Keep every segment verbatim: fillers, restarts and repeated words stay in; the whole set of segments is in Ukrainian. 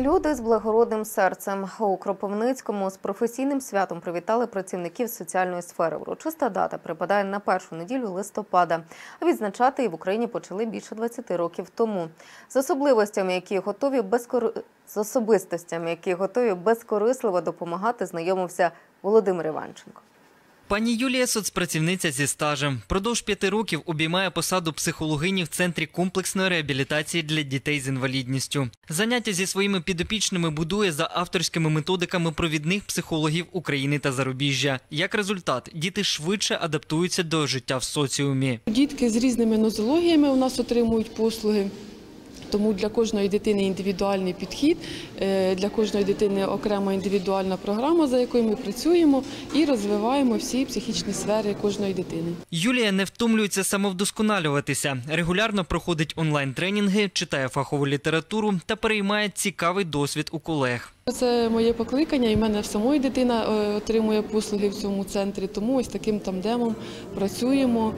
Люди з благородним серцем. У Кропивницькому з професійним святом привітали працівників соціальної сфери. Урочиста дата припадає на першу неділю листопада. А відзначати її в Україні почали більше двадцяти років тому. З особливостями, які готові безкор... з особистостями, які готові безкорисливо допомагати, знайомився Володимир Іванченко. Пані Юлія – соцпрацівниця зі стажем. Продовж п'яти років обіймає посаду психологині в Центрі комплексної реабілітації для дітей з інвалідністю. Заняття зі своїми підопічними будує за авторськими методиками провідних психологів України та зарубіжжя. Як результат, діти швидше адаптуються до життя в соціумі. Дітки з різними нозологіями у нас отримують послуги. Тому для кожної дитини індивідуальний підхід, для кожної дитини окрема індивідуальна програма, за якою ми працюємо і розвиваємо всі психічні сфери кожної дитини. Юлія не втомлюється самовдосконалюватися. Регулярно проходить онлайн-тренінги, читає фахову літературу та переймає цікавий досвід у колег. Це моє покликання, і в мене в самої дитина отримує послуги в цьому центрі, тому ось таким тандемом працюємо,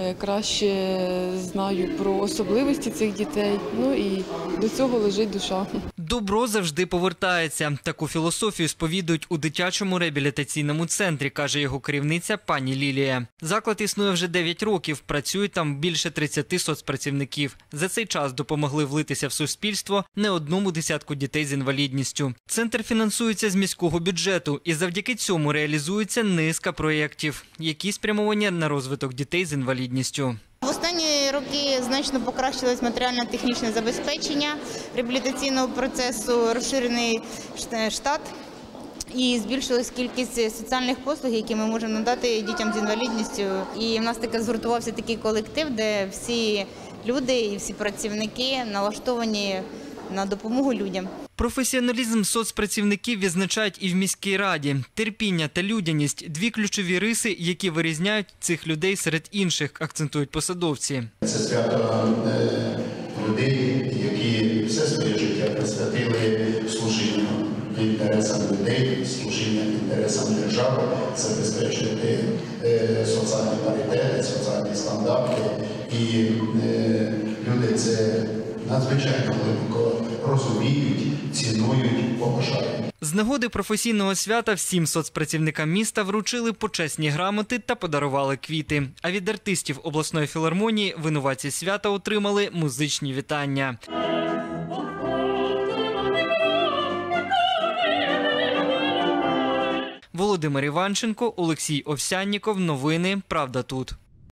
краще знаю про особливості цих дітей, ну і до цього лежить душа. Добро завжди повертається. Таку філософію сповідують у дитячому реабілітаційному центрі, каже його керівниця пані Лілія. Заклад існує вже дев'ять років, працюють там більше тридцяти соцпрацівників. За цей час допомогли влитися в суспільство не одному десятку дітей з інвалідністю. Центр фінансується з міського бюджету і завдяки цьому реалізується низка проєктів, які спрямовані на розвиток дітей з інвалідністю. В останні роки значно покращилось матеріально-технічне забезпечення реабілітаційного процесу, розширений штат і збільшилась кількість соціальних послуг, які ми можемо надати дітям з інвалідністю. І в нас таке згуртувався такий колектив, де всі люди і всі працівники налаштовані на допомогу людям. Професіоналізм соцпрацівників відзначають і в міській раді. Терпіння та людяність – дві ключові риси, які вирізняють цих людей серед інших, акцентують посадовці. Це свято людей, які все своє життя присвятили служінню інтересам людей, служіння інтересам держави, забезпечити соціальні паритети, соціальні стандарти. І люди це надзвичайно глибоко розуміють, цінують, поважають. З нагоди професійного свята всім соцпрацівникам міста вручили почесні грамоти та подарували квіти. А від артистів обласної філармонії винуватці свята отримали музичні вітання. Володимир Іванченко, Олексій Овсянніков. Новини «Правда тут».